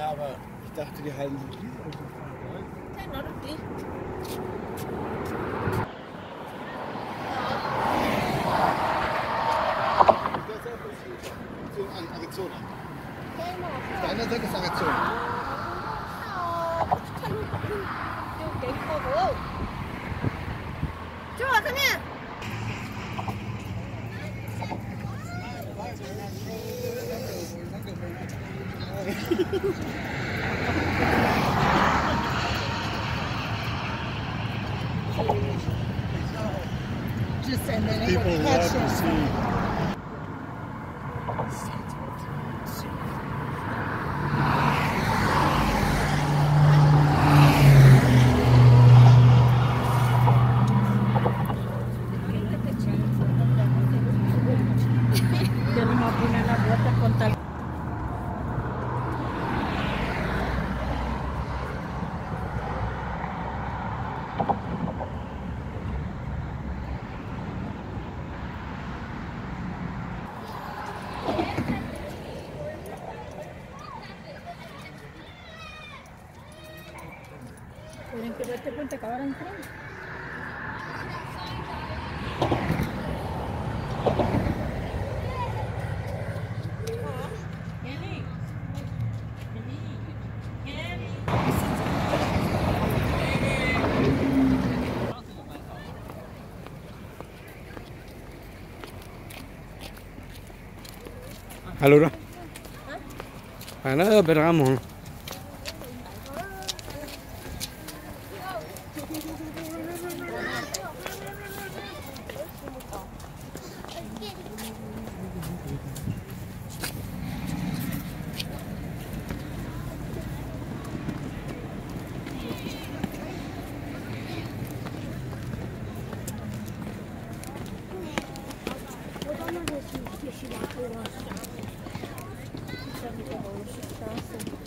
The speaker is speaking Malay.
Ja, aber ich dachte, die halten sich hier. Nein, noch nicht. Arizona. Auf der anderen Seite ist Arizona. Joa, komm her! Just and then People it would love catch to us. see. Yo no me opino en la vuelta con tal. Tienen que darte cuenta que ahora entramos. Hallo da. Ana beramo. Straße.